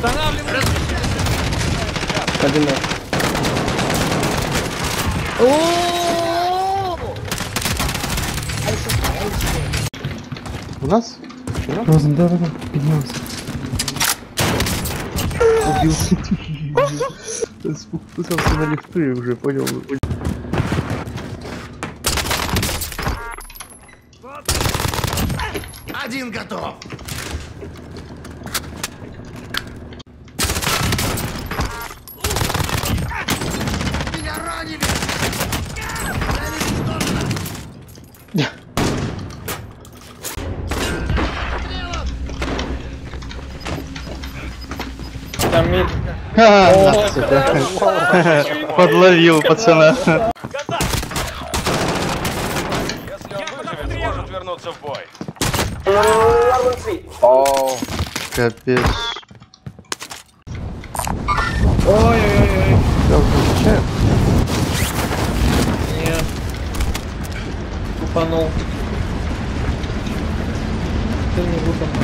Устанавливаю. Один. У нас? Розен, да, поднялся. Убился. Спустился на лифты уже, понял. Один готов. Меня ранили. Там мид. Подловил пацана. Если он выживет, сможет вернуться в бой. О, капец. Ой-ой-ой. Я включаю. Нет. Упанул. Ты не выпал.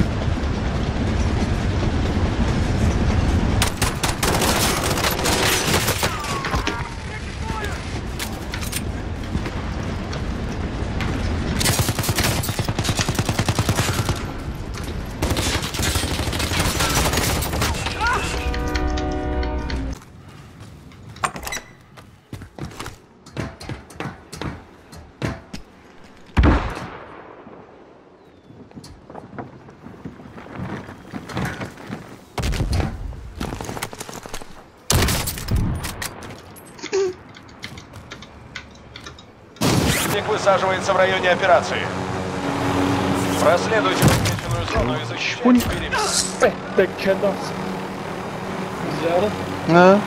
Противник высаживается в районе операции. Проследуйте подмеченную зону и защищайте периметр. Так что да? Взял. А?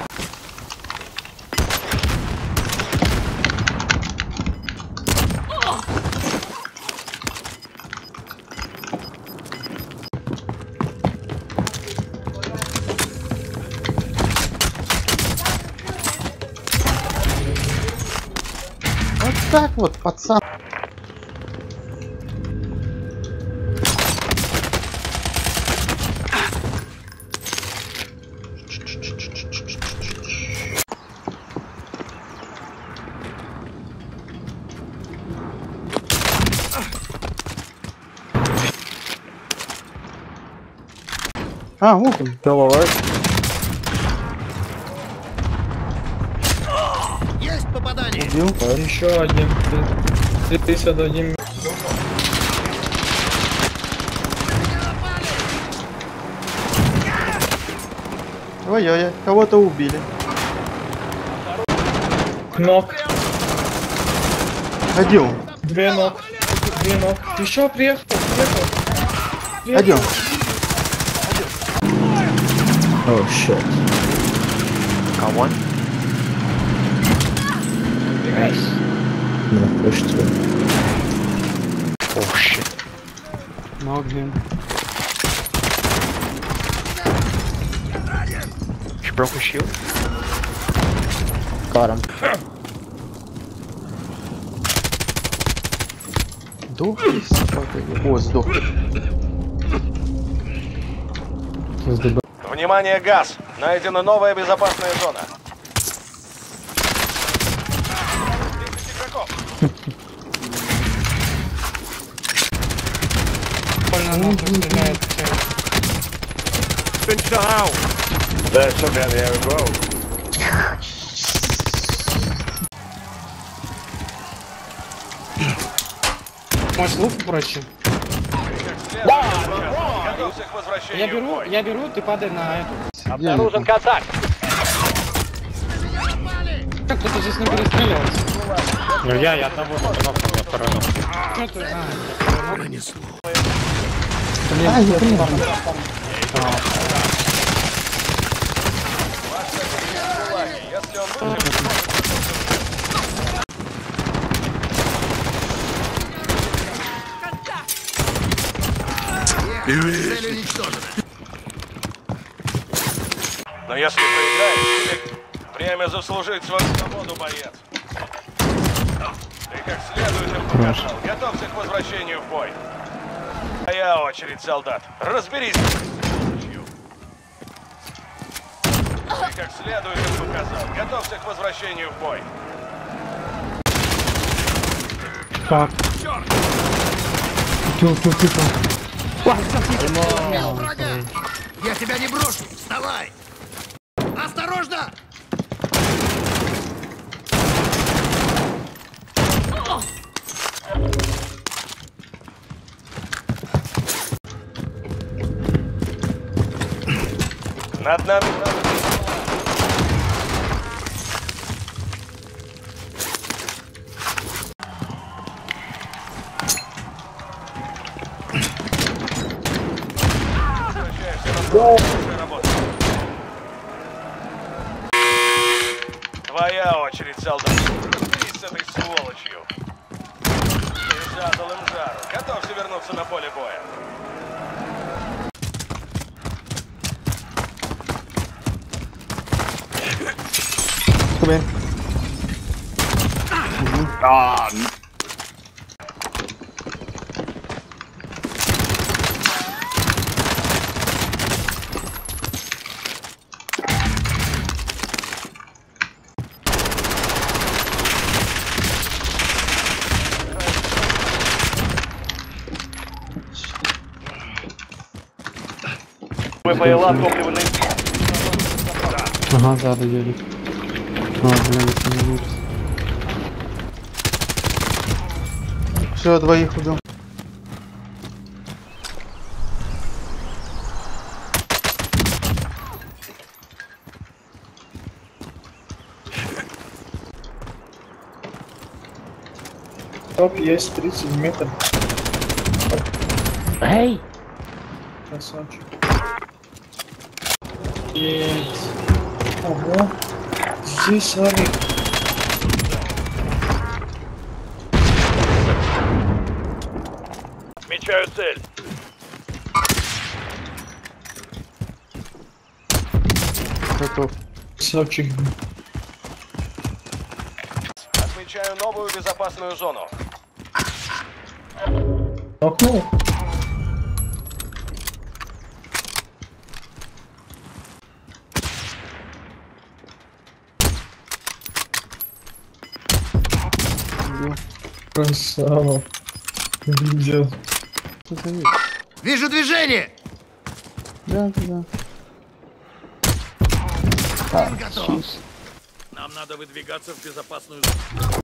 Вот так вот, пацан. А, вот он. Головой. Есть попадание. Убил. Еще один. Ты сюда один. Ой-ой-ой, кого-то убили. Ног. Один. Две ног. Две ног. Еще приехал. Один. Oh shit. Got one. Nice. I'm gonna push through. Oh shit. Knock him. She broke her shield. Got him. Сдохли, собака. О, сдохли. Внимание, газ! Найдена новая безопасная зона. 10 игроков. Может, лук проще? Готовься к возвращению в бой. Я беру, ты падай на эту. Обнаружен контакт. Как кто-то здесь не перестреливался? Ну я одного нокнул, я второй нокнул. Что ты? Пронесло. А, я понял. Если он выживет, Цель уничтожена. но если проиграешь, тебе время заслужить свою свободу, боец. Ты как следует им показал. Готовься к возвращению в бой. Моя очередь, солдат. Разберись. как следует их показал. Готовься к возвращению в бой. Так. Тю. Убил врага! Я тебя не брошу! Вставай! Осторожно! Над нами... Твоя очередь, солдат. Разберись с этой сволочью. Ты задал им жару. Готовься вернуться на поле боя. Tô bem. ВПЛА топливо Ага, сзади едет. А, блин, это не вирус. Все, двоих убил. Топ есть 30 метров. Эй! Красавчик. Есть. Ого. Здесь Арик. Отмечаю цель. Готов. Красавчик. Отмечаю новую безопасную зону. Окно. Убил. Красава. Видел. Что за вирус? Вижу движение! Да. Один готов. Нам надо выдвигаться в безопасную зону.